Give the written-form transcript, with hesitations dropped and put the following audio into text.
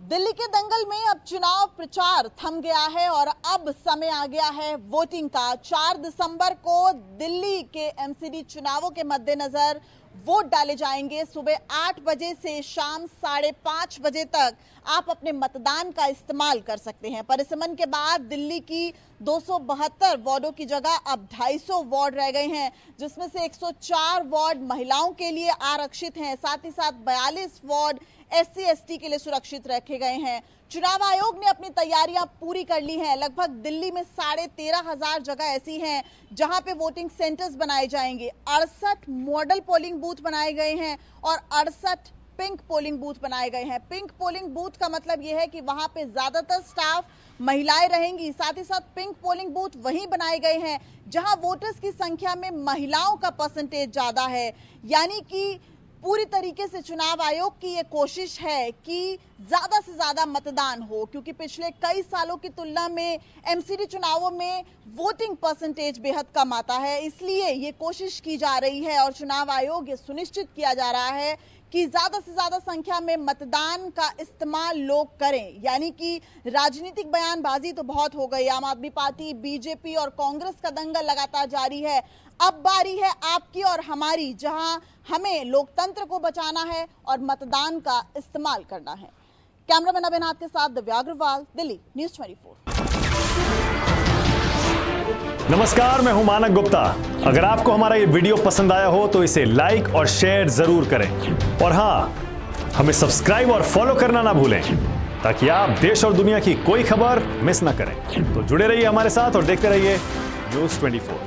दिल्ली के दंगल में अब चुनाव प्रचार थम गया है और अब समय आ गया है वोटिंग का। 4 दिसंबर को दिल्ली के एमसीडी चुनावों के मद्देनजर वोट डाले जाएंगे। सुबह 8 बजे से शाम 5:30 बजे तक आप अपने मतदान का इस्तेमाल कर सकते हैं। परिसमन के बाद दिल्ली की 272 वार्डों की जगह अब 250 वार्ड रह गए हैं, जिसमें से 104 वार्ड महिलाओं के लिए आरक्षित हैं। साथ ही साथ 42 वार्ड SC/ST के लिए सुरक्षित रखे गए हैं। चुनाव आयोग ने अपनी तैयारियां पूरी कर ली हैं। लगभग दिल्ली में 13,500 जगह ऐसी हैं जहां पे वोटिंग सेंटर्स बनाए जाएंगे। 68 मॉडल पोलिंग बूथ बनाए गए हैं और 68 पिंक पोलिंग बूथ बनाए गए हैं। पिंक पोलिंग बूथ का मतलब यह है कि वहां पे ज्यादातर स्टाफ महिलाएं रहेंगी। साथ ही साथ पिंक पोलिंग बूथ वहीं बनाए गए हैं जहां वोटर्स की संख्या में महिलाओं का परसेंटेज ज्यादा है। यानी कि पूरी तरीके से चुनाव आयोग की ये कोशिश है कि ज्यादा से ज्यादा मतदान हो, क्योंकि पिछले कई सालों की तुलना में एमसीडी चुनावों में वोटिंग परसेंटेज बेहद कम आता है। इसलिए ये कोशिश की जा रही है और चुनाव आयोग ये सुनिश्चित किया जा रहा है कि ज्यादा से ज्यादा संख्या में मतदान का इस्तेमाल लोग करें। यानी कि राजनीतिक बयानबाजी तो बहुत हो गई। आम आदमी पार्टी, बीजेपी और कांग्रेस का दंगल लगातार जारी है। अब बारी है आपकी और हमारी, जहां हमें लोकतंत्र को बचाना है और मतदान का इस्तेमाल करना है। कैमरामैन अभिनाथ के साथ दिव्या अग्रवाल, दिल्ली न्यूज़ 24। नमस्कार, मैं हूं मानक गुप्ता। अगर आपको हमारा ये वीडियो पसंद आया हो तो इसे लाइक और शेयर जरूर करें और हां, हमें सब्सक्राइब और फॉलो करना ना भूलें ताकि आप देश और दुनिया की कोई खबर मिस ना करें। तो जुड़े रहिए हमारे साथ और देखते रहिए न्यूज़ 24।